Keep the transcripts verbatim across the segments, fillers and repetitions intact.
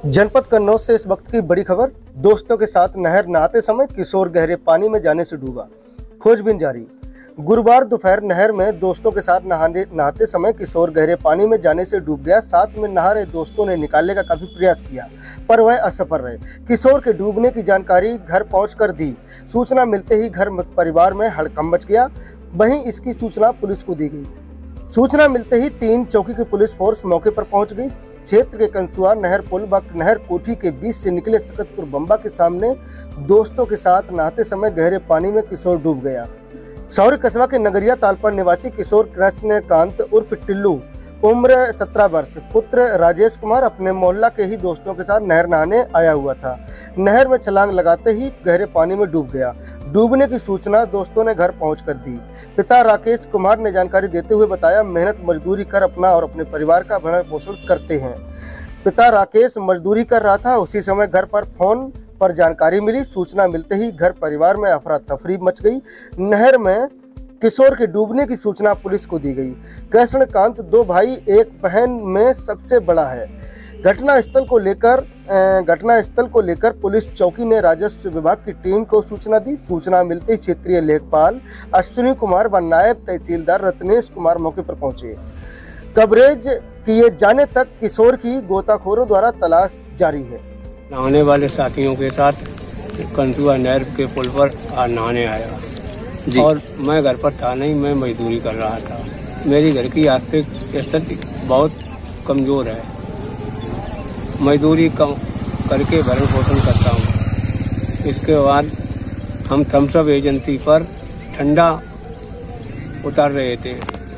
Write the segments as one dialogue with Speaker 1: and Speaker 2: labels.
Speaker 1: जनपद कन्नौज से इस वक्त की बड़ी खबर। दोस्तों के साथ नहर नहाते समय किशोर गहरे पानी में जाने से डूबा, खोजबीन जारी। गुरुवार दोपहर नहर में दोस्तों के साथ नहाने नहाते समय किशोर गहरे पानी में जाने से डूब गया। साथ में नहा रहे दोस्तों ने निकालने का काफी प्रयास किया, पर वह असफल रहे। किशोर के डूबने की जानकारी घर पहुंचकर दी। सूचना मिलते ही घर परिवार में हड़कंप मच गया। वहीं इसकी सूचना पुलिस को दी गई। सूचना मिलते ही तीन चौकी की पुलिस फोर्स मौके पर पहुंच गई। क्षेत्र के कंसुआ नहर पुल व नहर कोठी के बीच से निकले सकतपुर बम्बा के सामने दोस्तों के साथ नहाते समय गहरे पानी में किशोर डूब गया। सौरी कस्बा के नगरिया तालपर निवासी किशोर कृष्णकांत उर्फ टिल्लू, उम्र सत्रह वर्ष, पुत्र राजेश कुमार अपने मोहल्ला के ही दोस्तों के साथ नहर नहाने आया हुआ था। नहर में छलांग लगाते ही गहरे पानी में डूब गया। डूबने की सूचना दोस्तों ने घर पहुंचकर दी। पिता राकेश कुमार ने जानकारी देते हुए बताया, मेहनत मजदूरी कर अपना और अपने परिवार का भरण पोषण करते हैं। पिता राकेश मजदूरी कर रहा था, उसी समय घर पर फोन पर जानकारी मिली। सूचना मिलते ही घर परिवार में अफरा तफरी मच गई। नहर में किशोर के डूबने की सूचना पुलिस को दी गई। कृष्णकांत दो भाई एक बहन में सबसे बड़ा है। घटना स्थल को लेकर घटना स्थल को लेकर पुलिस चौकी ने राजस्व विभाग की टीम को सूचना दी। सूचना मिलते ही क्षेत्रीय लेखपाल अश्विनी कुमार व नायब तहसीलदार रत्नेश कुमार मौके पर पहुंचे। कवरेज किए जाने तक किशोर की गोताखोरों द्वारा तलाश जारी है।
Speaker 2: नहाने वाले साथियों के साथ कंसुआ नहर के पुल पर नहाने आया जी। और मैं घर पर था नहीं, मैं मजदूरी कर रहा था। मेरी घर की आर्थिक स्थिति बहुत कमज़ोर है। मजदूरी कम करके भरण पोषण करता हूँ। इसके बाद हम थम्स अप एजेंसी पर ठंडा उतार रहे थे।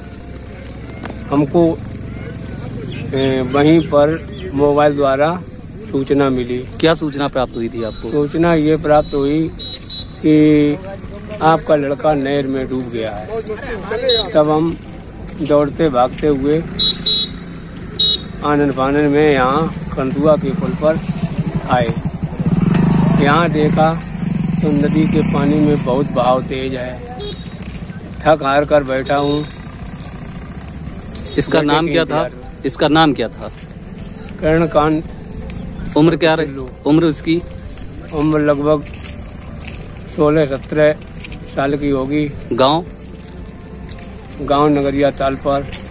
Speaker 2: हमको वहीं पर मोबाइल द्वारा सूचना मिली।
Speaker 3: क्या सूचना प्राप्त हुई थी आपको?
Speaker 2: सूचना ये प्राप्त हुई कि आपका लड़का नहर में डूब गया है। तब हम दौड़ते भागते हुए आनन फानन में यहाँ कंसुआ के पुल पर आए। यहाँ देखा तो नदी के पानी में बहुत बहाव तेज है। थक हार कर बैठा हूँ।
Speaker 3: इसका नाम क्या था? इसका नाम क्या था?
Speaker 2: कृष्णकांत।
Speaker 3: उम्र क्या रही? उम्र उसकी
Speaker 2: उम्र लगभग सोलह सत्रह साल की होगी।
Speaker 3: गांव?
Speaker 2: गांव नगरिया तालपर।